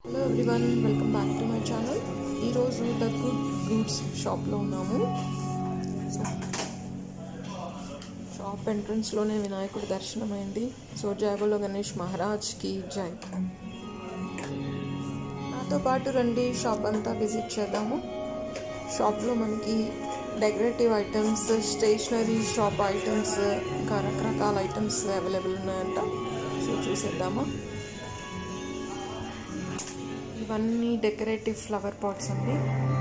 Hello everyone, welcome back to my channel. ఈరోజు the good fruits షాప్లో ఉన్నాము. Shop ఎంట్రన్స్లోనే వినాయకుడి దర్శనమైంది. సో జై బోలో గణేష్ మహారాజ్కి జై. నాతో పాటు రండి, షాప్ అంతా విజిట్ చేద్దాము. షాప్లో మనకి decorative items, stationery shop items, ఇంకా రకరకాల ఐటమ్స్ అవైలబుల్ ఉన్నాయంట. సో చూసేద్దామా. ఇవన్నీ డెకరేటివ్ ఫ్లవర్ పాట్స్ అండి.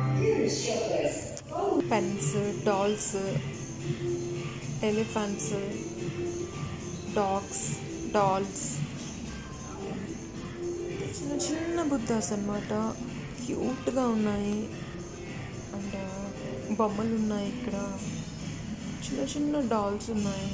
Pens, dolls, elephants, dogs, dolls, చిన్న చిన్న బుద్ధాస్ అన్నమాట. క్యూట్గా ఉన్నాయి. అండ్ బొమ్మలు ఉన్నాయి. ఇక్కడ చిన్న చిన్న డాల్స్ ఉన్నాయి.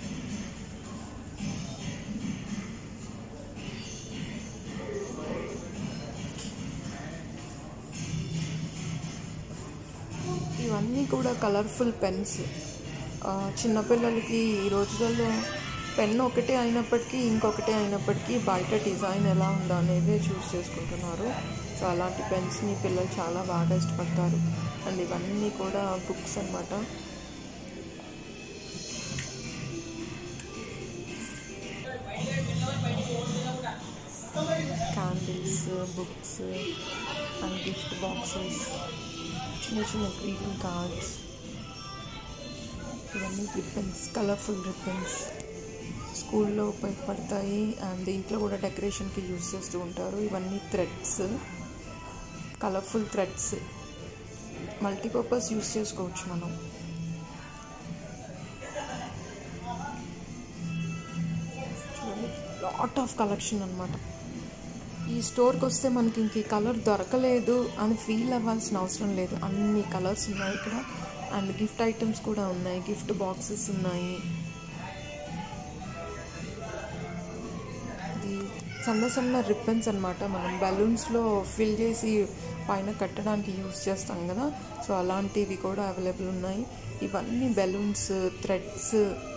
ఇవన్నీ కూడా కలర్ఫుల్ పెన్స్. చిన్నపిల్లలకి ఈ రోజులలో పెన్ ఒకటే అయినప్పటికీ ఇంకొకటే అయినప్పటికీ బయట డిజైన్ ఎలా ఉందో అనేది చూస్ చేసుకుంటున్నారు. సో అలాంటి పెన్స్ని పిల్లలు చాలా బాగా ఇష్టపడతారు. అండ్ ఇవన్నీ కూడా బుక్స్ అన్నమాట. Candles, books and gift boxes, చిన్న చిన్న గ్రీటింగ్ కార్డ్స్, ఇవన్నీ రిబ్బన్స్, కలర్ఫుల్ రిబ్బన్స్ స్కూల్లో ఉపయోగపడతాయి. అండ్ దీంట్లో కూడా డెకరేషన్కి యూజ్ చేస్తూ ఉంటారు. ఇవన్నీ threads, colourful threads, multipurpose use చేసుకోవచ్చు మనం. చూడండి, లాట్ ఆఫ్ కలెక్షన్ అన్నమాట. ఈ స్టోర్కి వస్తే మనకి ఇంక ఈ కలర్ దొరకలేదు అని ఫీల్ అవ్వాల్సిన అవసరం లేదు. అన్ని కలర్స్ ఉన్నాయి ఇక్కడ. అండ్ గిఫ్ట్ ఐటమ్స్ కూడా ఉన్నాయి. గిఫ్ట్ బాక్సెస్ ఉన్నాయి. ఇది సన్న సన్న రిబ్బన్స్ అన్నమాట. మనం బెలూన్స్లో ఫిల్ చేసి పైన కట్టడానికి యూజ్ చేస్తాం కదా. సో అలాంటివి కూడా అవైలబుల్ ఉన్నాయి. ఇవన్నీ బెలూన్స్, థ్రెడ్స్.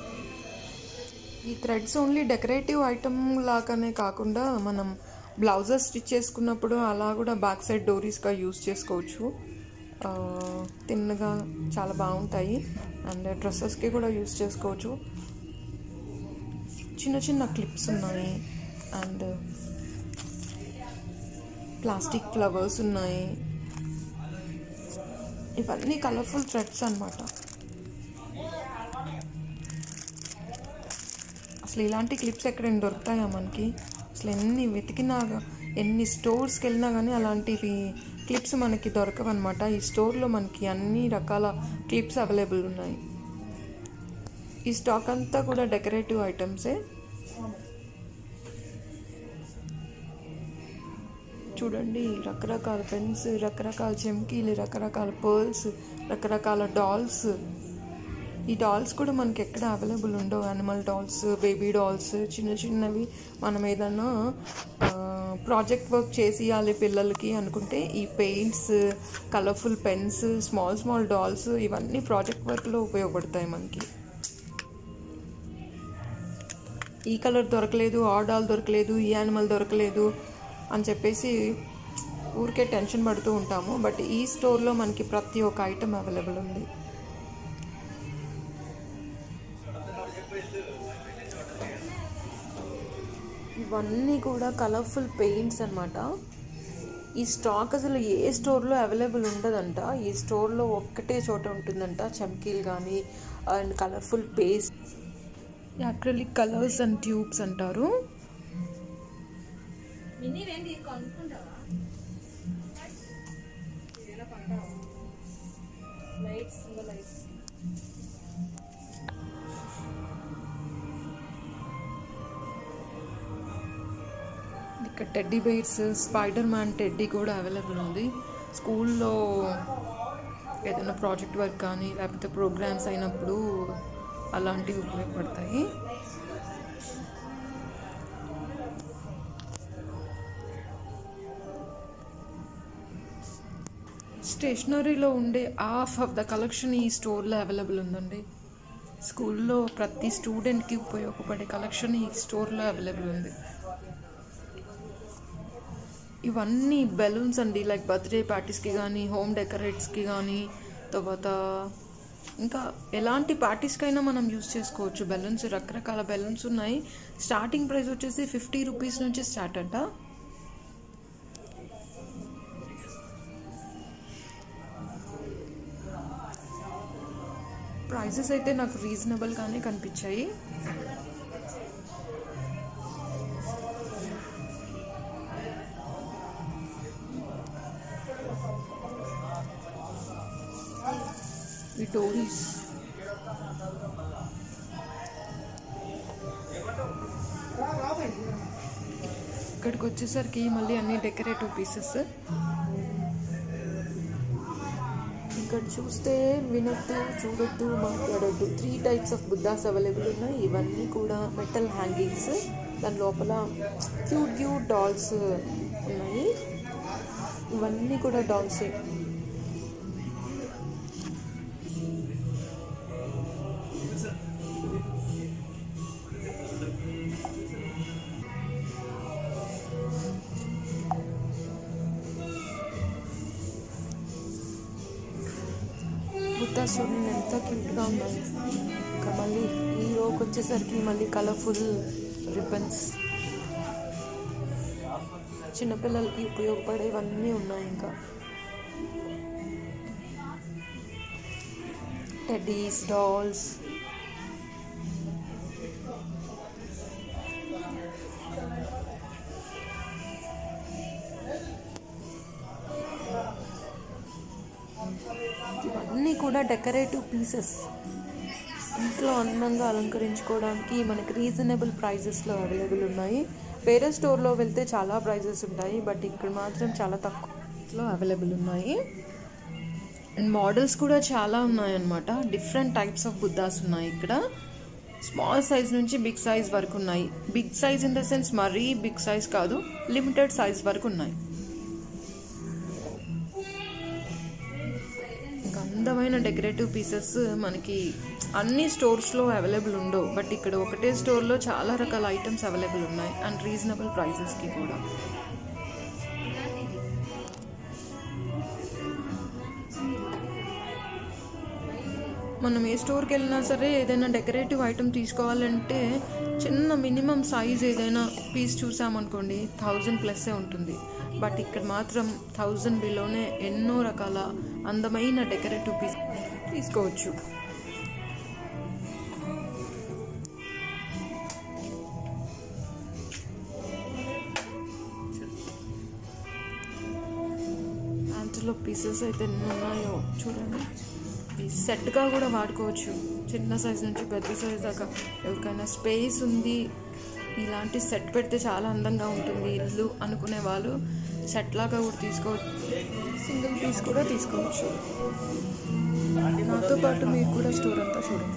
ఈ థ్రెడ్స్ ఓన్లీ డెకరేటివ్ ఐటమ్ లాగానే కాకుండా మనం బ్లౌజెస్ స్టిచ్ చేసుకున్నప్పుడు అలా కూడా బ్యాక్ సైడ్ డోరీస్గా యూజ్ చేసుకోవచ్చు. తిన్నగా చాలా బాగుంటాయి. అండ్ డ్రెస్సెస్కి కూడా యూజ్ చేసుకోవచ్చు. చిన్న చిన్న క్లిప్స్ ఉన్నాయి. అండ్ ప్లాస్టిక్ ఫ్లవర్స్ ఉన్నాయి. ఇవన్నీ కలర్ఫుల్ థ్రెడ్స్ అన్నమాట. అసలు ఇలాంటి క్లిప్స్ ఎక్కడైనా దొరుకుతాయా మనకి? అసలు ఎన్ని వెతికినా, ఎన్ని స్టోర్స్కి వెళ్ళినా కానీ అలాంటివి క్లిప్స్ మనకి దొరకవన్నమాట. ఈ స్టోర్లో మనకి అన్ని రకాల క్లిప్స్ అవైలబుల్ ఉన్నాయి. ఈ స్టాక్ అంతా కూడా డెకరేటివ్ ఐటమ్సే. చూడండి, రకరకాల పెన్స్, రకరకాల చెమ్కీలు, రకరకాల పర్ల్స్, రకరకాల డాల్స్. ఈ డాల్స్ కూడా మనకి ఎక్కడ అవైలబుల్ ఉండవు. యానిమల్ డాల్స్, బేబీ డాల్స్, చిన్న చిన్నవి. మనం ఏదన్నా ప్రాజెక్ట్ వర్క్ చేసి ఇవ్వాలి పిల్లలకి అనుకుంటే ఈ paints, colourful pens, small small dolls, ఇవన్నీ ప్రాజెక్ట్ వర్క్లో ఉపయోగపడతాయి మనకి. ఈ కలర్ దొరకలేదు, ఆ డాల్ దొరకలేదు, ఈ యానిమల్ దొరకలేదు అని చెప్పేసి ఊరికే టెన్షన్ పడుతూ ఉంటాము. బట్ ఈ స్టోర్లో మనకి ప్రతి ఒక్క ఐటమ్ అవైలబుల్ ఉంది. ఇవన్నీ కూడా కలర్ఫుల్ పెయింట్స్ అన్నమాట. ఈ స్టాక్ అసలు ఏ స్టోర్లో అవైలబుల్ ఉండదంట. ఈ స్టోర్లో ఒక్కటే చోట ఉంటుందంట. చమ్కీలు కానీ and colourful paste, acrylic colours and tubes అంటారు. ఇక్కడ teddy bears, spider man teddy కూడా అవైలబుల్ ఉంది. స్కూల్లో ఏదైనా ప్రాజెక్ట్ వర్క్ కానీ లేకపోతే ప్రోగ్రామ్స్ అయినప్పుడు అలాంటివి ఉపయోగపడతాయి. స్టేషనరీలో ఉండే హాఫ్ ఆఫ్ ద కలెక్షన్ ఈ స్టోర్లో అవైలబుల్ ఉందండి. స్కూల్లో ప్రతి స్టూడెంట్కి ఉపయోగపడే కలెక్షన్ ఈ స్టోర్లో అవైలబుల్ ఉంది. ఇవన్నీ బెలూన్స్ అండి, లైక్ బర్త్డే పార్టీస్కి కానీ హోమ్ డెకరేట్స్కి కానీ, తర్వాత ఇంకా ఎలాంటి పార్టీస్కైనా మనం యూస్ చేసుకోవచ్చు. బెలూన్స్ రకరకాల బెలూన్స్ ఉన్నాయి. స్టార్టింగ్ ప్రైస్ వచ్చేసి 50 రూపీస్ నుంచి స్టార్ట్ అంట. ప్రైజెస్ అయితే నాకు రీజనబుల్గానే కనిపించాయి. ఈ టోరీస్ ఇక్కడికి వచ్చేసరికి మళ్ళీ అన్ని డెకరేటివ్ పీసెస్. ఇక్కడ చూస్తే వినొద్దు, చూడొద్దు, మాట్లాడొద్దు 3 టైప్స్ ఆఫ్ బుద్ధాస్ అవైలబుల్ ఉన్నాయి. ఇవన్నీ కూడా మెటల్ హ్యాంగింగ్స్, దాని లోపల క్యూట్ డాల్స్ ఉన్నాయి. ఇవన్నీ కూడా డాల్సే. బుద్ధాస్ చూడండి ఎంత క్యూట్గా ఉన్నాయి. ఇంకా మళ్ళీ ఈ రోకి వచ్చేసరికి మళ్ళీ కలర్ఫుల్ రిబ్బన్స్, చిన్నపిల్లలకి ఉపయోగపడేవన్నీ ఉన్నాయి. ఇంకా టెడ్డీస్, డాల్స్, ఇవన్నీ కూడా డెకరేటివ్ పీసెస్. ఇంట్లో అందంగా అలంకరించుకోవడానికి మనకి రీజనబుల్ ప్రైజెస్లో అవైలబుల్ ఉన్నాయి. వేరే స్టోర్లో వెళ్తే చాలా ప్రైజెస్ ఉంటాయి, బట్ ఇక్కడ మాత్రం చాలా తక్కువలో అవైలబుల్ ఉన్నాయి. అండ్ మోడల్స్ కూడా చాలా ఉన్నాయన్నమాట. డిఫరెంట్ టైప్స్ ఆఫ్ బుద్ధాస్ ఉన్నాయి ఇక్కడ. స్మాల్ సైజ్ నుంచి బిగ్ సైజ్ వరకు ఉన్నాయి. Big size in the sense మరీ బిగ్ సైజ్ కాదు, లిమిటెడ్ సైజ్ వరకు ఉన్నాయి. అందమైన డెకరేటివ్ పీసెస్ మనకి అన్ని స్టోర్స్లో అవైలబుల్ ఉండవు, బట్ ఇక్కడ ఒకటే స్టోర్లో చాలా రకాల ఐటమ్స్ అవైలబుల్ ఉన్నాయి అండ్ రీజనబుల్ ప్రైజెస్కి కూడా. మనం ఏ స్టోర్కి వెళ్ళినా సరే ఏదైనా డెకరేటివ్ ఐటమ్ తీసుకోవాలంటే చిన్న మినిమం సైజ్ ఏదైనా పీస్ చూసామనుకోండి 1000+ ఉంటుంది. బట్ ఇక్కడ మాత్రం 1000 బిలోనే ఎన్నో రకాల అందమైన డెకరేటివ్ పీస్ తీసుకోవచ్చు. యాంటిలోప్ పీసెస్ అయితే ఎన్ని ఉన్నాయో చూడండి. సెట్గా కూడా వాడుకోవచ్చు, చిన్న సైజ్ నుంచి పెద్ద సైజ్ దాకా. ఎవరికైనా స్పేస్ ఉంది, ఇలాంటి సెట్ పెడితే చాలా అందంగా ఉంటుంది ఇల్లు అనుకునే వాళ్ళు సెట్ లాగా కూడా తీసుకోవచ్చు, సింగిల్ పీస్ కూడా తీసుకోవచ్చు. నాతో పాటు మీరు కూడా స్టోర్ అంతా చూడండి.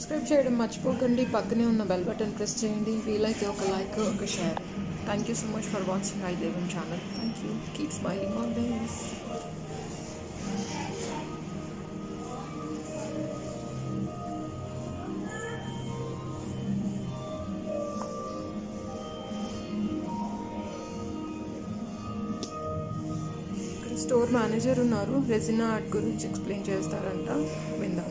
సబ్స్క్రైబ్ చేయడం మర్చిపోకండి. పక్కనే ఉన్న బెల్ బటన్ ప్రెస్ చేయండి. వీలైతే ఒక లైక్, ఒక share. Thank you so much for watching I Devan channel. Thank you. Keep smiling always. Store manager ఉన్నారు, రెజినా ఆర్ట్ గురించి ఎక్స్ప్లెయిన్ చేస్తారంట, విందాము.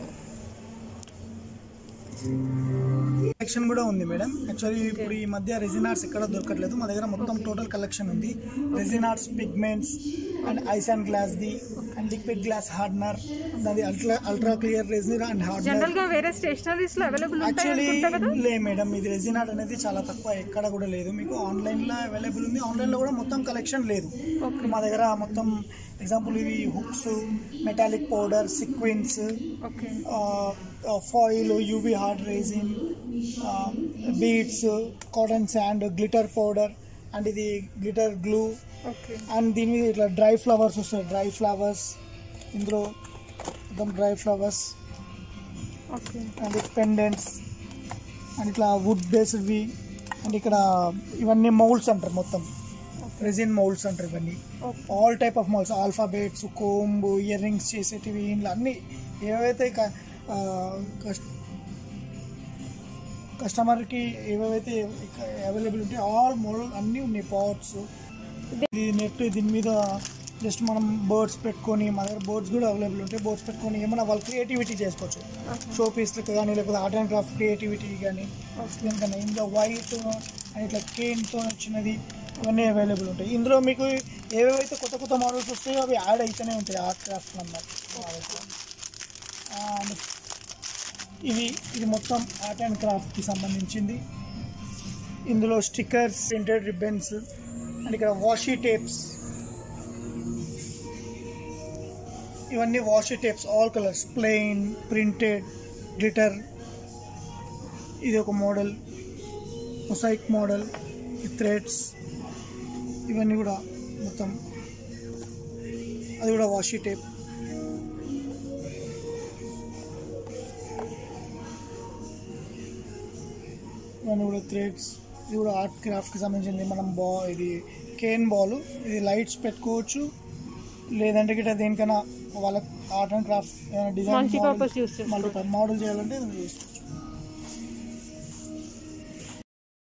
కలెక్షన్ కూడా ఉంది మేడం. యాక్చువల్లీ ఇప్పుడు ఈ మధ్య రెజిన్ ఆర్ట్స్ ఎక్కడ దొరకట్లేదు, మా దగ్గర మొత్తం టోటల్ కలెక్షన్ ఉంది. Resin arts pigments and ice and glass the and liquid glass hardener, దాని ultra clear resin and hardener. General గా వేరే స్టేషనరీస్ లో అవైలబుల్ యాక్చువల్లీ లే మేడం, ఇది రెజిన్ ఆర్ట్ అనేది చాలా తక్కువ, ఎక్కడ కూడా లేదు. మీకు ఆన్లైన్ లో అవైలబుల్ ఉంది, ఆన్లైన్ లో కూడా మొత్తం కలెక్షన్ లేదు. మా దగ్గర మొత్తం ఎగ్జాంపుల్ ఇవి hooks, metallic powder, sequins, foil, UV hard resin, beads, cotton sand, glitter powder and ఇది గ్లిటర్ గ్లూ. అండ్ దీని మీద ఇట్లా డ్రై ఫ్లవర్స్ వస్తాయి, డ్రై ఫ్లవర్స్ ఇందులో మొత్తం dry flowers and pendants and ఇట్లా వుడ్ బేస్డ్వి. అండ్ ఇక్కడ ఇవన్నీ మౌల్డ్స్ అంటారు, మొత్తం రెజిన్ మౌల్డ్స్ అంటారు ఇవన్నీ. All type of moulds, alphabets, comb, earrings చేసేటివి, ఇంట్లో అన్నీ ఏవైతే కస్టమర్కి ఏవైతే అవైలబుల్ ఉంటాయి ఆల్ మోడల్ అన్నీ ఉన్నాయి. పాట్స్, ఇది నెట్, దీని మీద జస్ట్ మనం బర్డ్స్ పెట్టుకొని, మా దగ్గర బర్డ్స్ కూడా అవైలబుల్ ఉంటాయి. బర్డ్స్ పెట్టుకొని ఏమైనా వాళ్ళు క్రియేటివిటీ చేసుకోవచ్చు, షో పీస్లకు కానీ లేకపోతే ఆర్ట్ అండ్ క్రాఫ్ట్ క్రియేటివిటీ కానీ. ఎందుకంటే ఇందులో వైట్ అండ్ ఇట్లా కేన్తో వచ్చినది ఇవన్నీ అవైలబుల్ ఉంటాయి. ఇందులో మీకు ఏవైతే కొత్త కొత్త మోడల్స్ వస్తాయో అవి యాడ్ అవుతూనే ఉంటాయి ఆర్ట్ క్రాఫ్ట్ నెంబర్. ఇది మొత్తం ఆర్ట్ అండ్ క్రాఫ్ట్కి సంబంధించింది. ఇందులో స్టిక్కర్స్, ప్రింటెడ్ రిబ్బన్స్ అండ్ ఇక్కడ వాషీ టేప్స్, ఇవన్నీ washi tapes, all colours, plain, printed, glitter. ఇది ఒక మోడల్, మొసైక్ మోడల్, థ్రెడ్స్, ఇవన్నీ కూడా మొత్తం అది కూడా వాషీ టేప్. ఇవన్నీ కూడా థ్రెడ్స్. ఇది కూడా ఆర్ట్ క్రాఫ్ట్కి సంబంధించింది. మనం ఇది కేన్ బాల్, ఇది లైట్స్ పెట్టుకోవచ్చు, లేదంటే గిట్ట దేనికైనా వాళ్ళకి art and craft design multi model చేయాలంటే చేసుకోవచ్చు.